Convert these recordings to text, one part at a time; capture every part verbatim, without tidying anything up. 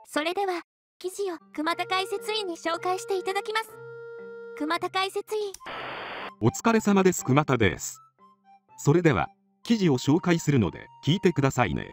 それでは、記事を熊田解説委員に紹介していただきます。熊田解説委員。 お疲れ様です。熊田です。それでは、記事を紹介するので聞いてくださいね。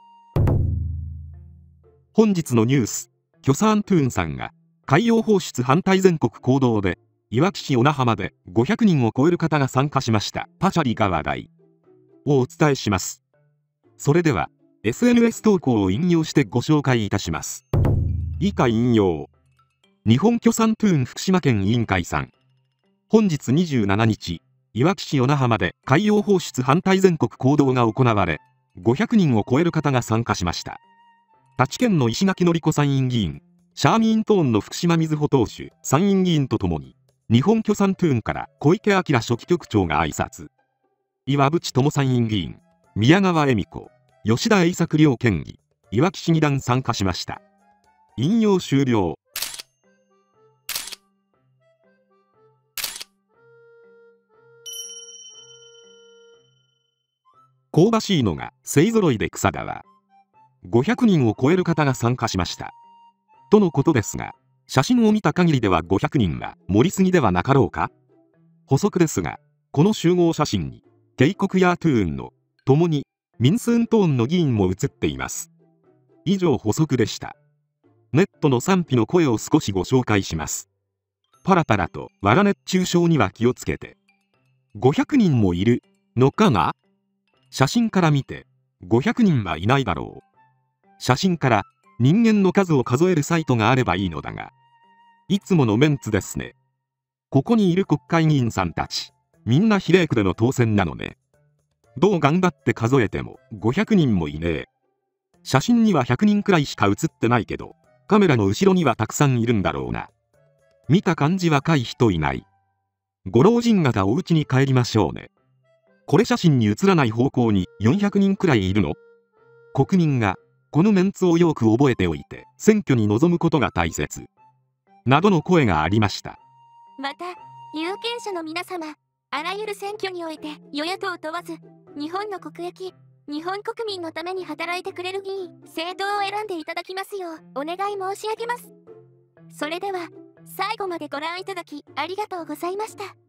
本日のニュース、キョサーントゥーンさんが海洋放出反対全国行動で、いわき市小名浜でごひゃくにんを超える方が参加しました。パチャリが話題をお伝えします。それでは、エスエヌエス 投稿を引用してご紹介いたします。以下引用。日本キョサントゥーン福島県委員会さん。本日にじゅうしちにち、いわき市小名浜で海洋放出反対全国行動が行われ、ごひゃくにんを超える方が参加しました。他県の石垣のり子参院議員、シャーミーントーンの福島瑞穂党首、参院議員とともに、日本キョサントゥーンから小池晃書記局長が挨拶。岩渕友参院議員、宮川恵美子、吉田栄作両県議、いわき市議団参加しました。引用終了。香ばしいのが勢ぞろいで草だわ。ごひゃくにんを超える方が参加しました。とのことですが、写真を見た限りではごひゃくにんは盛りすぎではなかろうか。補足ですが、この集合写真に、渓谷やトゥーンの、共に、ミンスーントーンの議員も写っています。以上補足でした。ネットの賛否の声を少しご紹介します。パラパラと藁熱中症には気をつけて。ごひゃくにんもいるのかな。写真から見て、ごひゃくにんはいないだろう。写真から人間の数を数えるサイトがあればいいのだが、いつものメンツですね。ここにいる国会議員さんたち、みんな比例区での当選なのね。どう頑張って数えてもごひゃくにんもいねえ。写真にはひゃくにんくらいしか写ってないけど、カメラの後ろにはたくさんいるんだろうな。見た感じ若い人いない。ご老人方お家に帰りましょうね。これ写真に写らない方向によんひゃくにんくらいいるの？国民がこのメンツをよく覚えておいて選挙に臨むことが大切。などの声がありました。 また、有権者の皆様、あらゆる選挙において与野党問わず、日本の国益、日本国民のために働いてくれる議員、政党を選んでいただきますようお願い申し上げます。それでは、最後までご覧いただきありがとうございました。